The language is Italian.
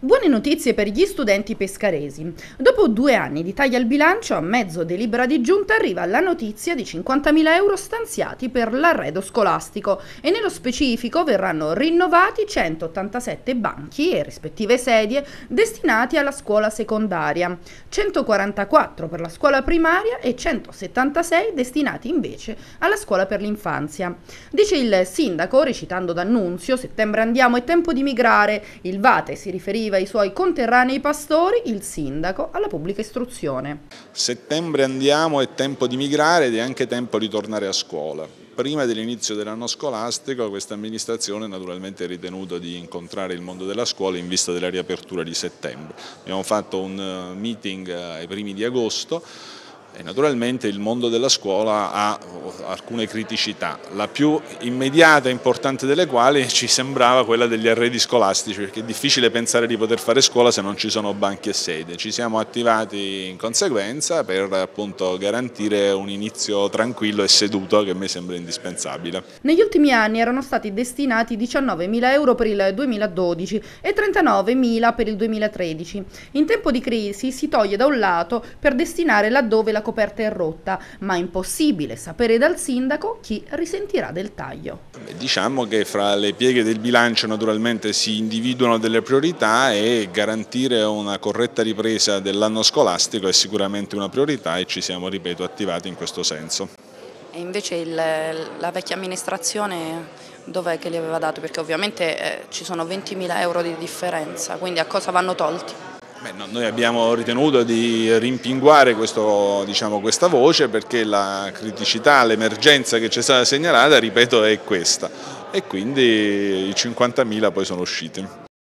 Buone notizie per gli studenti pescaresi. Dopo 2 anni di tagli al bilancio, a mezzo delibera di giunta arriva la notizia di 50.000 euro stanziati per l'arredo scolastico e nello specifico verranno rinnovati 187 banchi e rispettive sedie destinati alla scuola secondaria, 144 per la scuola primaria e 176 destinati invece alla scuola per l'infanzia. Dice il sindaco, recitando d'annunzio: settembre andiamo, è tempo di migrare. Il Vate si riferiva ai suoi conterranei pastori, il sindaco alla pubblica istruzione. Settembre andiamo, è tempo di migrare ed è anche tempo di tornare a scuola. Prima dell'inizio dell'anno scolastico questa amministrazione naturalmente ha ritenuto di incontrare il mondo della scuola in vista della riapertura di settembre. Abbiamo fatto un meeting ai primi di agosto. E naturalmente il mondo della scuola ha alcune criticità, la più immediata e importante delle quali ci sembrava quella degli arredi scolastici, perché è difficile pensare di poter fare scuola se non ci sono banchi e sedie. Ci siamo attivati in conseguenza per appunto garantire un inizio tranquillo e seduto, che a me sembra indispensabile. Negli ultimi anni erano stati destinati 19.000 euro per il 2012 e 39.000 per il 2013. In tempo di crisi si toglie da un lato per destinare laddove la coperta è rotta, ma è impossibile sapere dal sindaco chi risentirà del taglio. Diciamo che fra le pieghe del bilancio naturalmente si individuano delle priorità e garantire una corretta ripresa dell'anno scolastico è sicuramente una priorità e ci siamo, ripeto, attivati in questo senso. E invece la vecchia amministrazione dov'è che li aveva dato? Perché ovviamente ci sono 20.000 euro di differenza, quindi a cosa vanno tolti? Noi abbiamo ritenuto di rimpinguare questa voce perché la criticità, l'emergenza che ci è stata segnalata, ripeto, è questa, e quindi i 50.000 poi sono usciti.